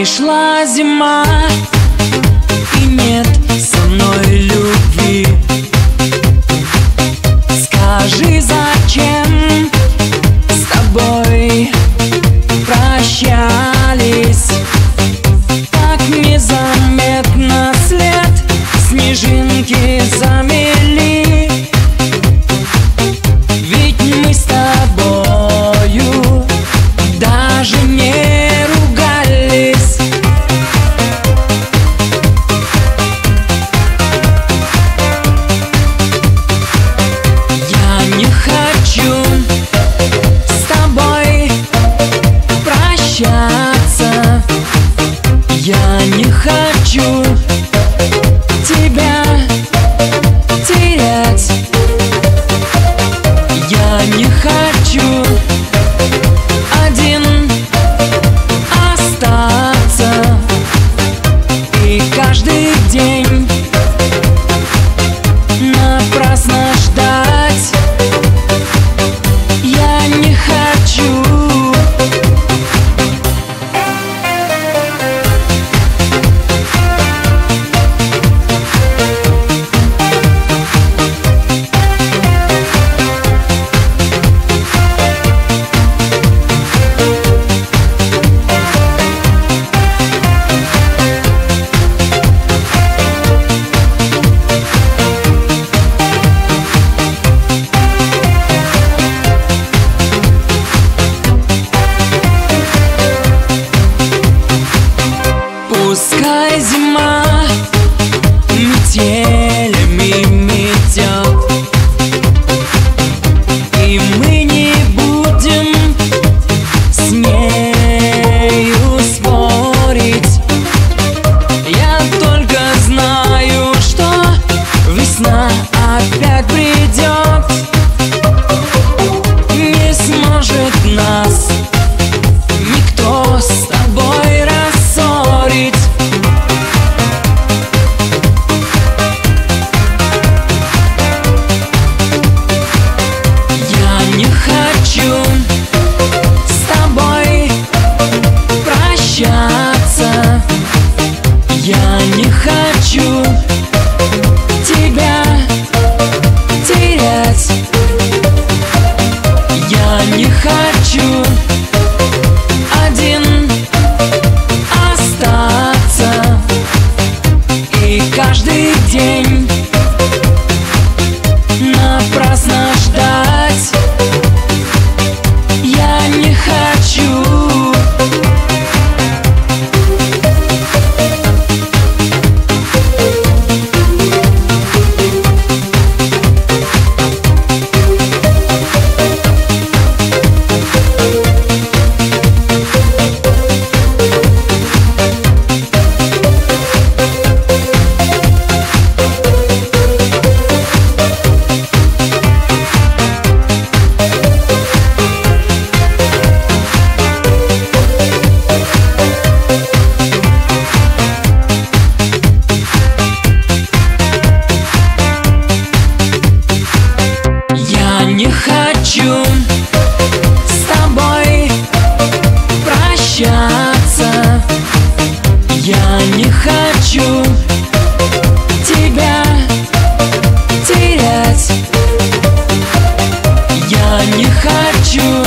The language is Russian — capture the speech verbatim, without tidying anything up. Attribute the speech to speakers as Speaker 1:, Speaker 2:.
Speaker 1: Пришла зима, и нет со мной любви. Скажи, зачем с тобой прощались? Так незаметно след снежинки замели. Ведь мы с тобою даже не ругались. Я не хочу с тобой прощаться. Я не хочу тебя терять. Я не хочу один остаться и каждый день напрасно ждать. Я не хочу. Пускай зима метелями метет, и мы не будем с нею спорить. Я только знаю, что весна опять придет. Не сможет нас никто с тобой рассорить. Я не хочу с тобой прощаться. Я не хочу тебя терять. Я не хочу один остаться и каждый день напрасно ждать. Я не хочу. Я не хочу с тобой прощаться. Я не хочу тебя терять. Я не хочу